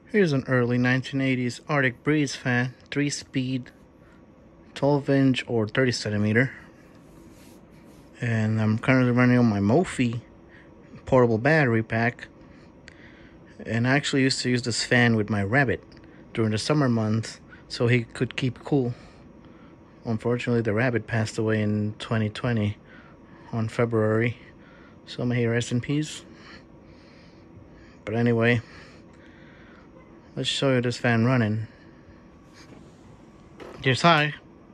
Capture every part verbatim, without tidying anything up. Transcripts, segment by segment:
Here's an early nineteen eighties Artic breeze fan, three speed, twelve inch or thirty centimeter. And I'm currently running on my Mophie portable battery pack. And I actually used to use this fan with my rabbit during the summer months so he could keep cool. Unfortunately, the rabbit passed away in twenty twenty on February, so may he rest in peace. But anyway, let's show you this fan running. Here's high.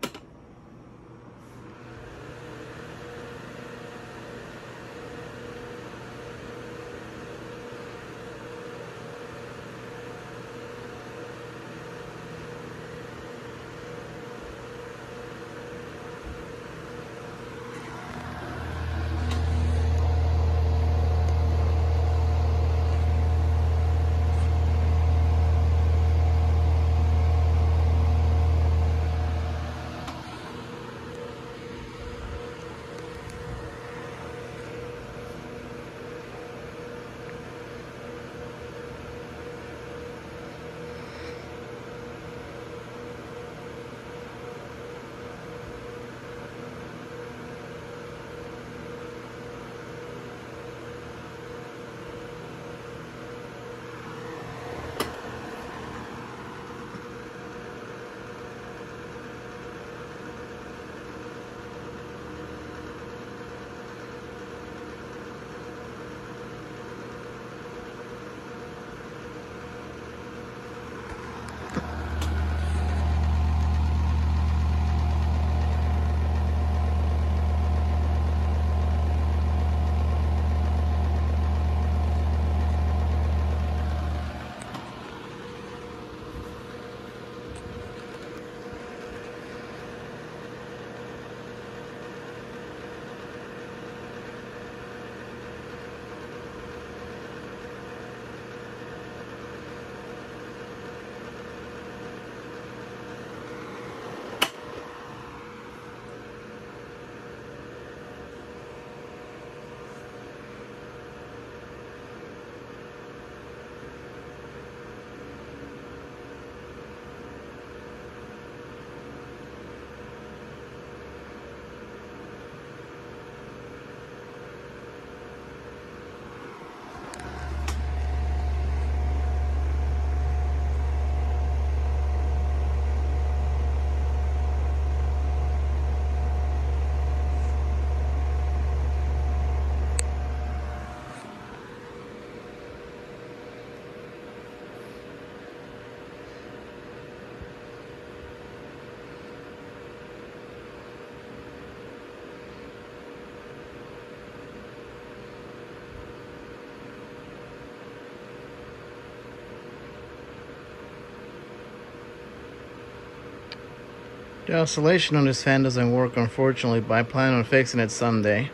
The oscillation on this fan doesn't work, unfortunately, but I plan on fixing it someday.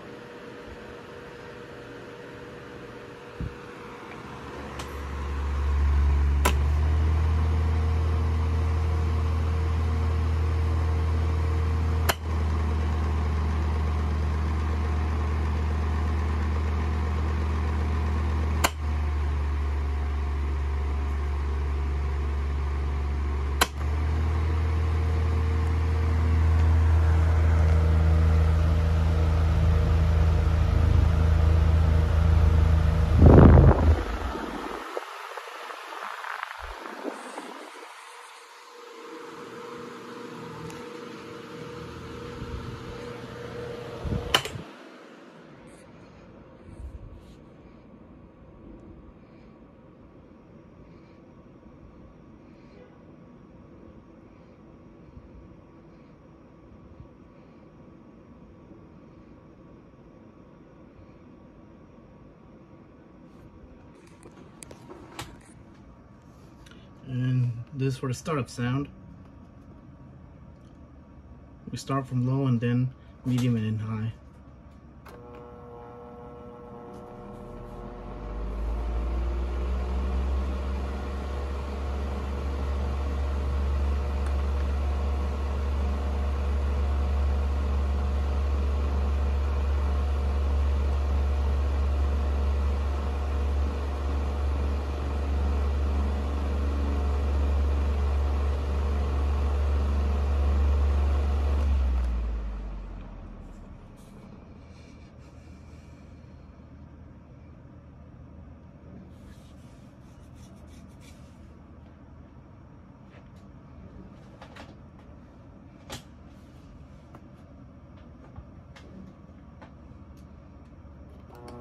And this is for the startup sound. We start from low and then medium and then high.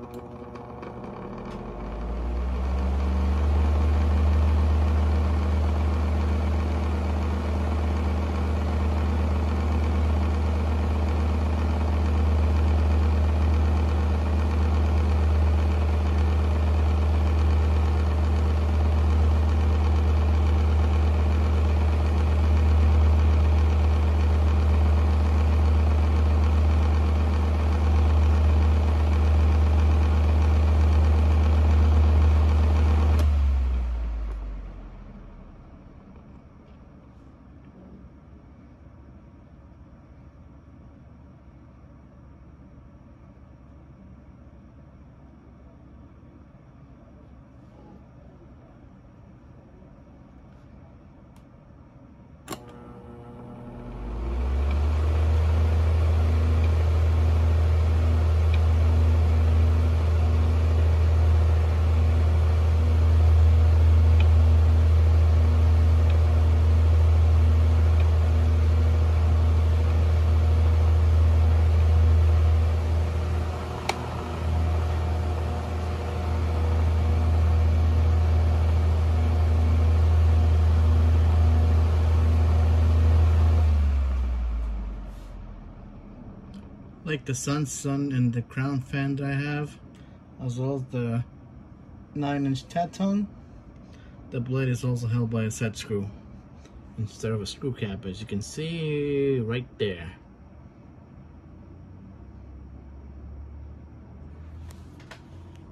Like the Sun Sun and the crown fan that I have, as well as the nine inch taton, the blade is also held by a set screw instead of a screw cap, as you can see right there.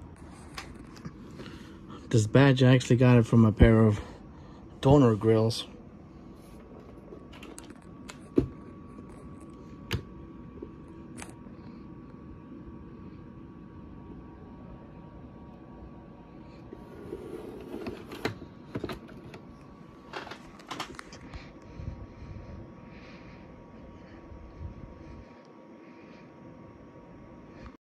This badge, I actually got it from a pair of donor grills.